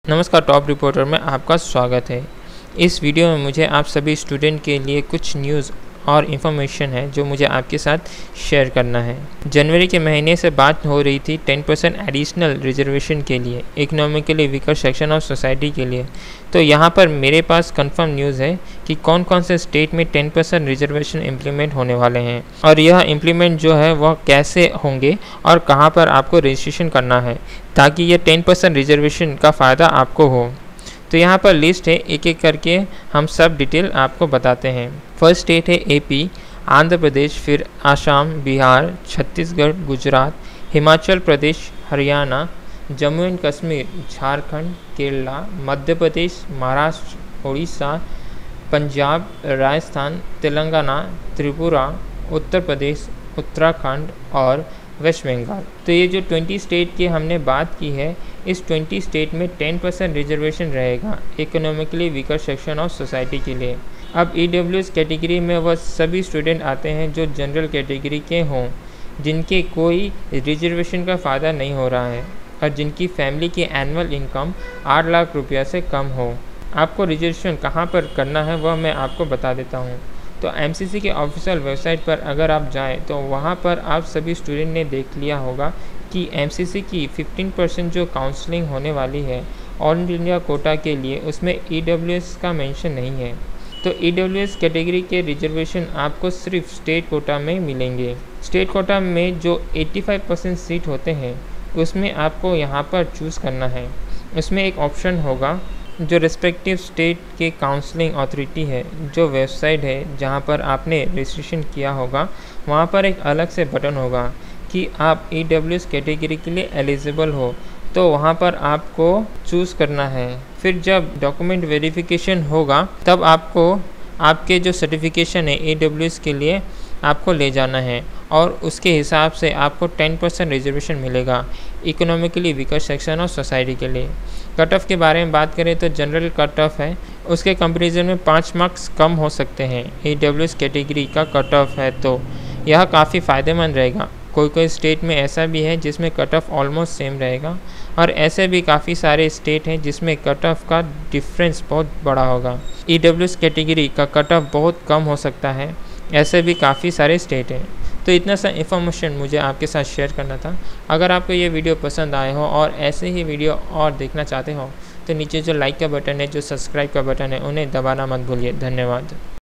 नमस्कार, top reporter में आपका स्वागत है। इस वीडियो में मुझे आप सभी स्टूडेंट के लिए कुछ न्यूज़ और इन्फॉर्मेशन है जो मुझे आपके साथ शेयर करना है। जनवरी के महीने से बात हो रही थी 10% एडिशनल रिजर्वेशन के लिए, economically weaker section of society के लिए। तो यहाँ पर मेरे पास कंफर्म न्यूज़ है कि कौन कौन से स्टेट में 10% रिजर्वेशन इम्प्लीमेंट होने वाले हैं और यह इम्प्लीमेंट जो है वह कैसे होंगे और कहाँ पर आपको रजिस्ट्रेशन करना है ताकि ये 10% रिजर्वेशन का फ़ायदा आपको हो। तो यहाँ पर लिस्ट है, एक एक करके हम सब डिटेल आपको बताते हैं। फर्स्ट स्टेट है एपी, आंध्र प्रदेश, फिर आसाम, बिहार, छत्तीसगढ़, गुजरात, हिमाचल प्रदेश, हरियाणा, जम्मू एंड कश्मीर, झारखंड, केरला, मध्य प्रदेश, महाराष्ट्र, उड़ीसा, पंजाब, राजस्थान, तेलंगाना, त्रिपुरा, उत्तर प्रदेश, उत्तराखंड और वेस्ट बंगाल। तो ये जो 20 स्टेट की हमने बात की है, इस 20 स्टेट में 10% रिजर्वेशन रहेगा economically weaker section of society के लिए। अब EWS कैटेगरी में वह सभी स्टूडेंट आते हैं जो जनरल कैटेगरी के हों, जिनके कोई रिजर्वेशन का फ़ायदा नहीं हो रहा है और जिनकी फैमिली की एनुअल इनकम 8 लाख रुपया से कम हो। आपको रजिस्ट्रेशन कहाँ पर करना है वह मैं आपको बता देता हूँ। तो MCC के ऑफिशियल वेबसाइट पर अगर आप जाएं तो वहाँ पर आप सभी स्टूडेंट ने देख लिया होगा कि MCC की 15% जो काउंसलिंग होने वाली है ऑल इंडिया कोटा के लिए, उसमें EWS का मेंशन नहीं है। तो EWS कैटेगरी के रिजर्वेशन आपको सिर्फ स्टेट कोटा में मिलेंगे। स्टेट कोटा में जो 85% सीट होते हैं उसमें आपको यहाँ पर चूज़ करना है। उसमें एक ऑप्शन होगा जो रिस्पेक्टिव स्टेट के काउंसलिंग अथॉरिटी है, जो वेबसाइट है जहाँ पर आपने रजिस्ट्रेशन किया होगा, वहाँ पर एक अलग से बटन होगा कि आप EWS कैटेगरी के लिए एलिजिबल हो, तो वहाँ पर आपको चूज़ करना है। फिर जब डॉक्यूमेंट वेरिफिकेशन होगा तब आपको आपके जो सर्टिफिकेशन है EWS के लिए आपको ले जाना है और उसके हिसाब से आपको 10% रिजर्वेशन मिलेगा economically weaker section of society के लिए। कट ऑफ के बारे में बात करें तो जनरल कट ऑफ है, उसके कंपैरिजन में 5 मार्क्स कम हो सकते हैं। EWS कैटेगरी का कट ऑफ है तो यह काफ़ी फ़ायदेमंद रहेगा। कोई स्टेट में ऐसा भी है जिसमें कट ऑफ ऑलमोस्ट सेम रहेगा और ऐसे भी काफ़ी सारे स्टेट हैं जिसमें कट ऑफ का डिफरेंस बहुत बड़ा होगा। EWS कैटेगरी का कट ऑफ बहुत कम हो सकता है, ऐसे भी काफ़ी सारे स्टेट हैं। तो इतना सा इन्फॉर्मेशन मुझे आपके साथ शेयर करना था। अगर आपको ये वीडियो पसंद आए हो और ऐसे ही वीडियो और देखना चाहते हो तो नीचे जो लाइक का बटन है, जो सब्सक्राइब का बटन है, उन्हें दबाना मत भूलिए। धन्यवाद।